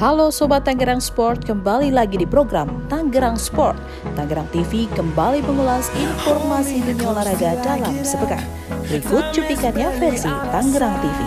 Halo Sobat Tangerang Sport, kembali lagi di program Tangerang Sport. Tangerang TV kembali mengulas informasi dunia olahraga dalam sepekan. Berikut cuplikannya versi Tangerang TV.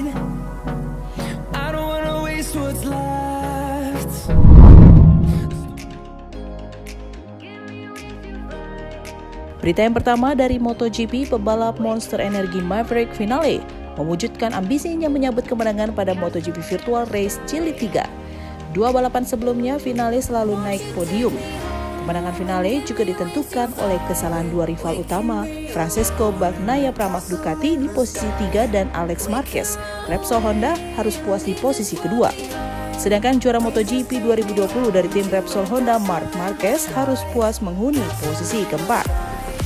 Berita yang pertama dari MotoGP, pebalap Monster Energy Maverick Vinales mewujudkan ambisinya menyambut kemenangan pada MotoGP Virtual Race Jilid 3. Dua balapan sebelumnya, Vinales selalu naik podium. Kemenangan Vinales juga ditentukan oleh kesalahan dua rival utama, Francesco Bagnaia Pramac Ducati di posisi 3 dan Alex Marquez, Repsol Honda, harus puas di posisi kedua. Sedangkan juara MotoGP 2020 dari tim Repsol Honda, Marc Marquez, harus puas menghuni posisi keempat.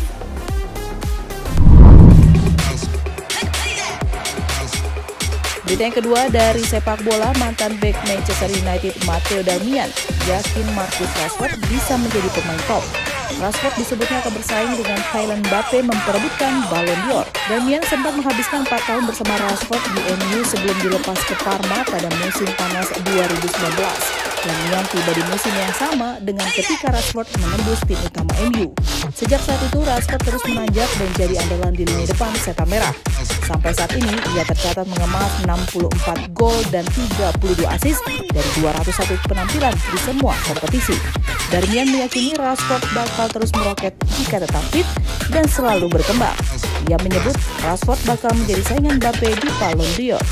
Berita yang kedua dari sepak bola, mantan bek Manchester United Matteo Darmian yakin Marcus Rashford bisa menjadi pemain top. Rashford disebutnya akan bersaing dengan Kylian Mbappe memperebutkan Ballon d'Or. Darmian sempat menghabiskan 4 tahun bersama Rashford di MU sebelum dilepas ke Parma pada musim panas 2019. Darmian tiba di musim yang sama dengan ketika Rashford menembus tim utama MU. Sejak saat itu, Rashford terus menanjak dan jadi andalan di lini depan setan merah. Sampai saat ini, ia tercatat mengemas 64 gol dan 32 assist dari 201 penampilan di semua kompetisi. Darmian meyakini Rashford bakal terus meroket jika tetap fit dan selalu berkembang. Ia menyebut Rashford bakal menjadi saingan Mbappe di Ballon d'Or.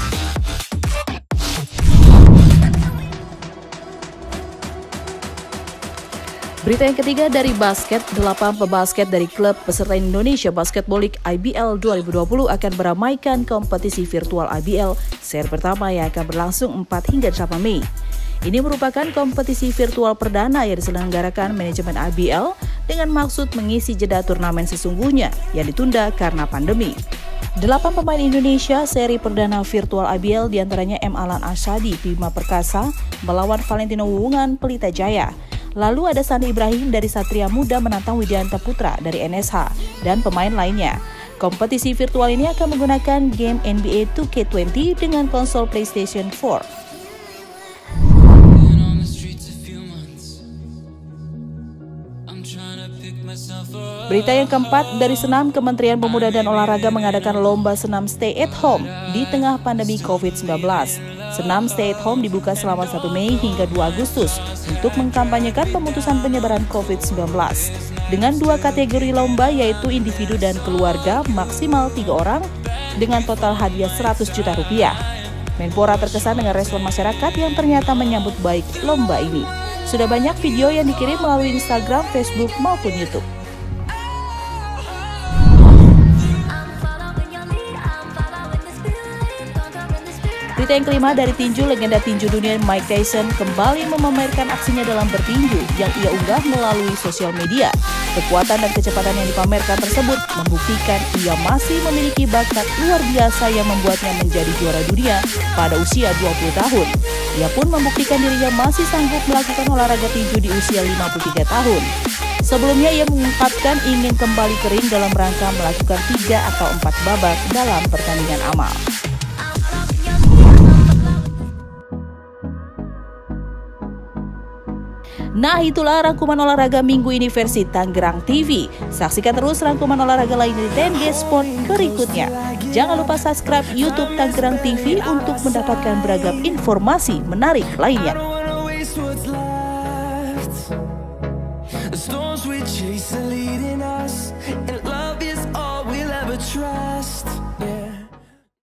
Berita yang ketiga dari basket, 8 pebasket dari klub peserta Indonesia Basketball League IBL 2020 akan meramaikan kompetisi virtual IBL seri pertama yang akan berlangsung 4 hingga 8 Mei. Ini merupakan kompetisi virtual perdana yang diselenggarakan manajemen IBL dengan maksud mengisi jeda turnamen sesungguhnya yang ditunda karena pandemi. 8 pemain Indonesia seri perdana virtual IBL diantaranya M. Alan Ashadi, Bima Perkasa melawan Valentino Wuungan Pelita Jaya. Lalu ada Sandi Ibrahim dari Satria Muda menantang Widianta Putra dari NSH dan pemain lainnya. Kompetisi virtual ini akan menggunakan game NBA 2K20 dengan konsol PlayStation 4. Berita yang keempat dari senam, Kementerian Pemuda dan Olahraga mengadakan lomba senam stay at home di tengah pandemi COVID-19. Senam stay at home dibuka selama 1 Mei hingga 2 Agustus untuk mengkampanyekan pemutusan penyebaran COVID-19. Dengan 2 kategori lomba yaitu individu dan keluarga maksimal 3 orang dengan total hadiah 100 juta rupiah. Menpora terkesan dengan respon masyarakat yang ternyata menyambut baik lomba ini. Sudah banyak video yang dikirim melalui Instagram, Facebook maupun YouTube. Berita yang kelima dari tinju, legenda tinju dunia Mike Tyson kembali memamerkan aksinya dalam bertinju yang ia unggah melalui sosial media. Kekuatan dan kecepatan yang dipamerkan tersebut membuktikan ia masih memiliki bakat luar biasa yang membuatnya menjadi juara dunia pada usia 20 tahun. Ia pun membuktikan dirinya masih sanggup melakukan olahraga tinju di usia 53 tahun. Sebelumnya ia mengungkapkan ingin kembali ke ring dalam rangka melakukan 3 atau 4 babak dalam pertandingan amal. Nah, itulah rangkuman olahraga minggu ini versi Tangerang TV. Saksikan terus rangkuman olahraga lain di TNG Sport berikutnya. Jangan lupa subscribe YouTube Tangerang TV untuk mendapatkan beragam informasi menarik lainnya.